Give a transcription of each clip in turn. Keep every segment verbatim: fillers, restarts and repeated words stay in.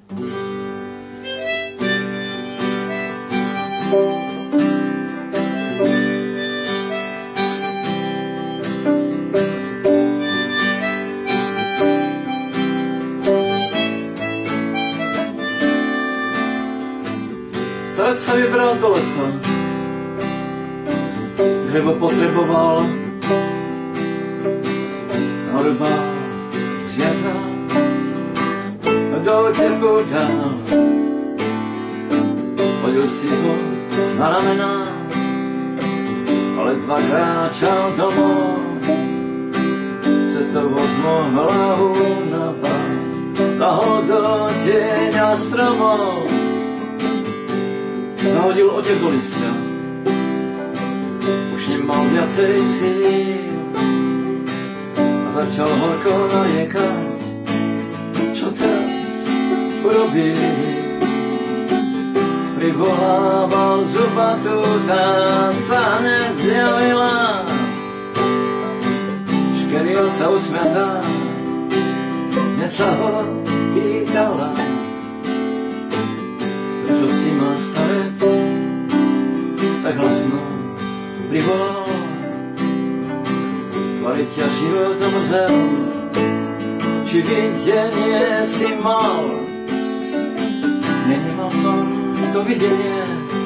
Starec se vybral do lesa, dřevo potřeboval, narubal zvěřa, do těku dal. Hodil si ho na ramena, ale dvakrát čal domů, cestou ozmo hlavu na pár, lahol do těňa stromů. Zahodil otěk do listě, už nemal viacej síl a začal horko nariekať, čo teraz urobí. Privolával zubatu, tá sa hneď zjavila, škeril sa usmiatá, hneď sa ho pýtala, prečo si ma starec tak hlasno privolal, kvali ťa život omrzel, či videnie si mal. Nenemal som to videnie,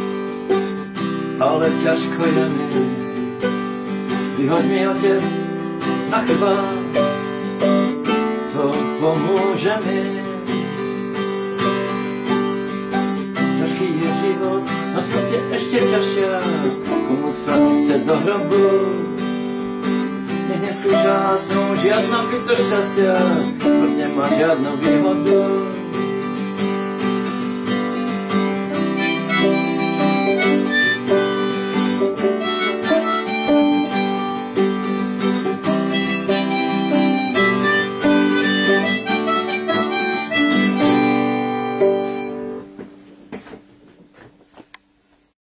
ale ťažko je mi, vyhoď mi otev na chrbát, to pomôže mi. Ťažký je život, no smrť je ešte ťažšia, komu sa nechce do hrobu, nech neskúša snú žiadna bytosť šťastia, smrť nemá žiadnu výhodu.